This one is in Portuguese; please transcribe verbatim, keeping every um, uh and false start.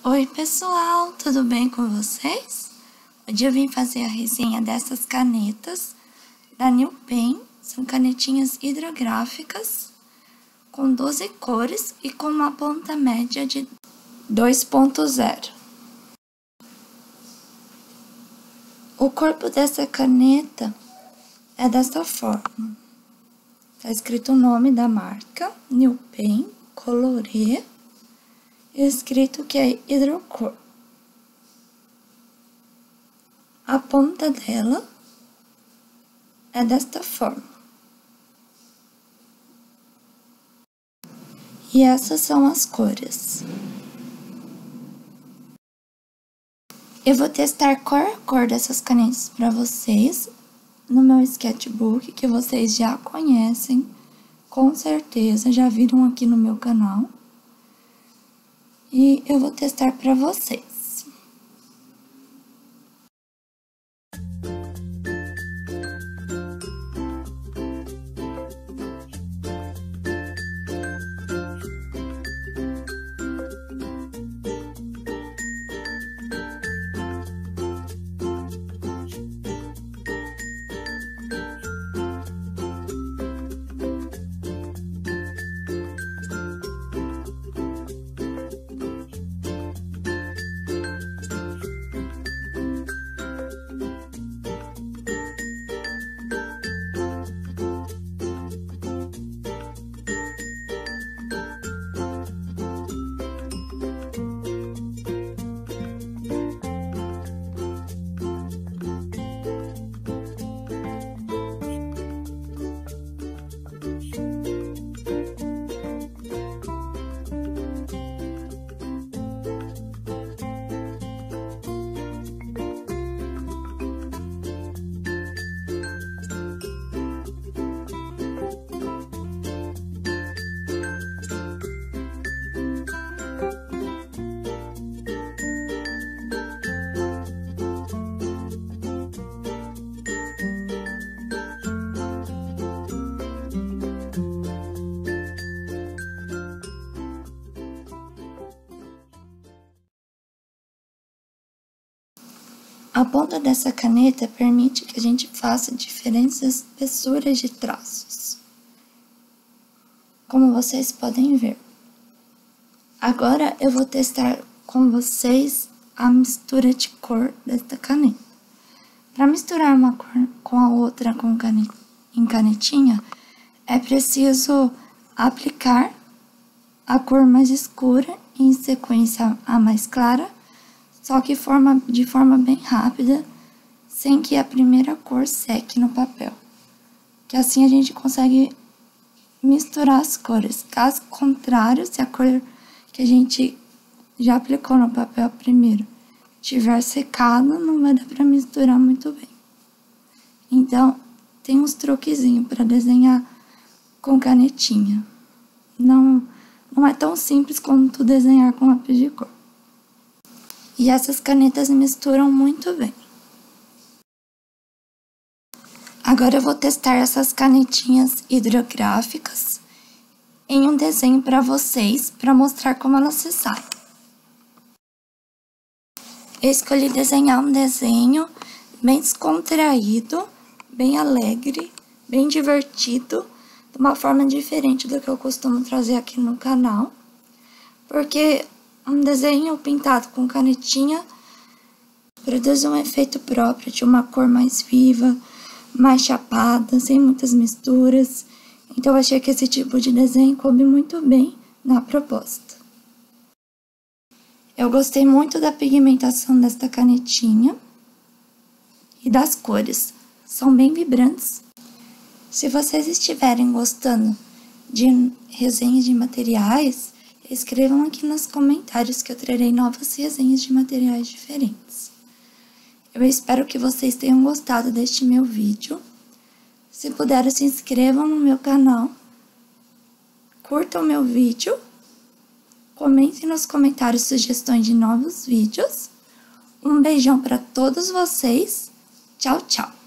Oi pessoal, tudo bem com vocês? Hoje eu vim fazer a resenha dessas canetas da New Pen. São canetinhas hidrográficas com doze cores e com uma ponta média de dois ponto zero. O corpo dessa caneta é dessa forma. Tá escrito o nome da marca, New Pen Colorê. Escrito que é hidrocor. A ponta dela é desta forma. E essas são as cores. Eu vou testar cor a cor dessas canetas para vocês no meu sketchbook, que vocês já conhecem, com certeza, já viram aqui no meu canal. E eu vou testar para vocês. A ponta dessa caneta permite que a gente faça diferentes espessuras de traços, como vocês podem ver. Agora eu vou testar com vocês a mistura de cor desta caneta. Para misturar uma cor com a outra com canet em canetinha, é preciso aplicar a cor mais escura e em sequência a mais clara, só que forma, de forma bem rápida, sem que a primeira cor seque no papel. Que assim a gente consegue misturar as cores. Caso contrário, se a cor que a gente já aplicou no papel primeiro tiver secado, não vai dar para misturar muito bem. Então, tem uns truquezinhos para desenhar com canetinha. Não, não é tão simples quanto desenhar com lápis de cor. E essas canetas misturam muito bem. Agora eu vou testar essas canetinhas hidrográficas em um desenho para vocês, para mostrar como elas se saem. Eu escolhi desenhar um desenho bem descontraído, bem alegre, bem divertido, de uma forma diferente do que eu costumo trazer aqui no canal, porque um desenho pintado com canetinha produz um efeito próprio de uma cor mais viva, mais chapada, sem muitas misturas. Então eu achei que esse tipo de desenho coube muito bem na proposta. Eu gostei muito da pigmentação desta canetinha e das cores, são bem vibrantes. Se vocês estiverem gostando de resenhas de materiais, escrevam aqui nos comentários que eu trarei novas resenhas de materiais diferentes. Eu espero que vocês tenham gostado deste meu vídeo. Se puderem, se inscrevam no meu canal, curtam o meu vídeo, comentem nos comentários sugestões de novos vídeos. Um beijão para todos vocês. Tchau, tchau!